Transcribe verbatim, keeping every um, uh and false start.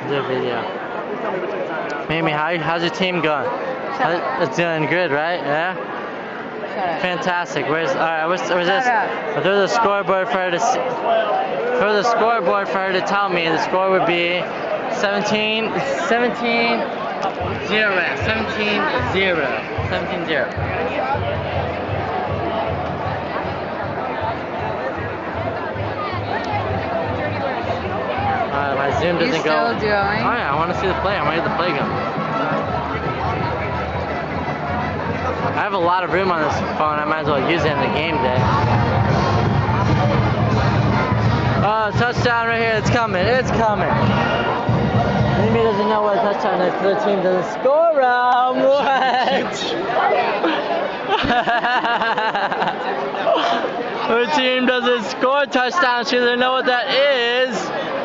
Do a video. Mimi, how, how's your team going? How, it's doing good, right? Yeah? Fantastic. Where's, alright, where's, where's this? There's a scoreboard for her to see. For the scoreboard for her to tell me, the score would be seventeen, seventeen, zero, seventeen, zero, seventeen, zero. Uh, my Zoom doesn't you go. still doing? Oh yeah, I want to see the play. I want to hear the play go. I have a lot of room on this phone. I might as well use it in the game day. Oh, touchdown right here. It's coming. It's coming. Maybe doesn't know what a touchdown is because the team doesn't score. Um, what? Her team doesn't score touchdowns. She doesn't know what that is.